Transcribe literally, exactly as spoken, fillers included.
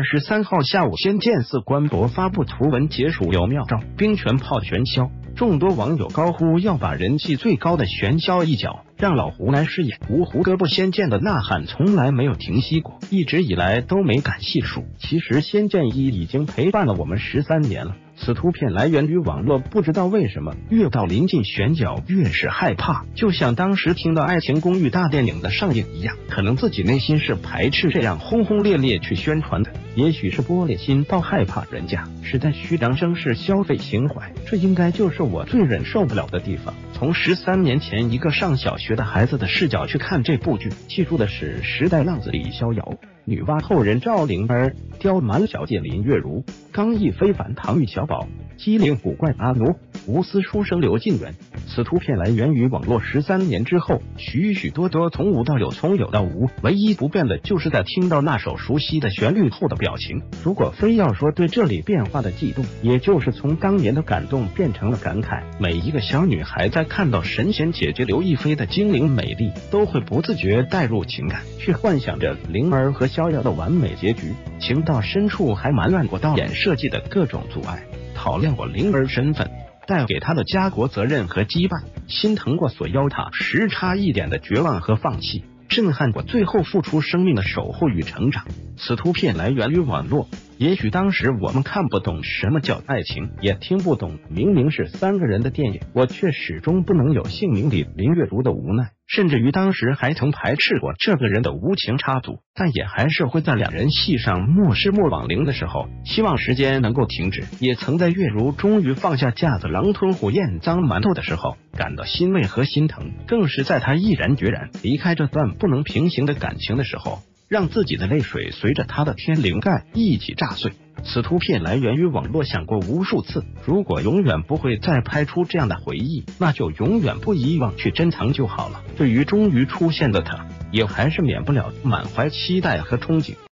十三号下午，仙剑寺官博发布图文解数有妙招，冰拳炮玄霄。众多网友高呼要把人气最高的玄霄一角让老胡来饰演。芜湖哥布仙剑的呐喊从来没有停息过，一直以来都没敢细数。其实仙剑一已经陪伴了我们十三年了。此图片来源于网络，不知道为什么越到临近选角越是害怕，就像当时听到《爱情公寓》大电影的上映一样，可能自己内心是排斥这样轰轰烈烈去宣传的，也许是玻璃心到害怕人家是在虚张声势消费情怀，这应该就是我最忍受不了的地方。从十三年前一个上小学的孩子的视角去看这部剧，记住的是时代浪子李逍遥，女娲后人赵灵儿，刁蛮小姐林月如，刚毅非凡唐钰小宝，机灵古怪阿奴，无私书生刘晋元。此图片来源于网络。十三年之后，许许多多从无到有，从有到无，唯一不变的就是在听到那首熟悉的旋律后的表情。如果非要说对这里变化的悸动，也就是从当年的感动变成了感慨。每一个小女孩在看到神仙姐姐刘亦菲的精灵美丽，都会不自觉带入情感，去幻想着灵儿和逍遥的完美结局。情到深处还埋怨过导演设计的各种阻碍，讨厌过灵儿身份带给他的家国责任和羁绊，心疼过所要他时差一点的绝望和放弃，震撼过最后付出生命的守护与成长。此图片来源于网络，也许当时我们看不懂什么叫爱情，也听不懂明明是三个人的电影，我却始终不能有姓名里林月如的无奈，甚至于当时还曾排斥过这个人的无情插足，但也还是会在两人戏上莫失莫忘灵的时候，希望时间能够停止。也曾在月如终于放下架子狼吞虎咽脏馒头的时候感到欣慰和心疼，更是在他毅然决然离开这段不能平行的感情的时候，让自己的泪水随着他的天灵盖一起炸碎。此图片来源于网络，想过无数次，如果永远不会再拍出这样的回忆，那就永远不遗忘去珍藏就好了。对于终于出现的他，也还是免不了满怀期待和憧憬。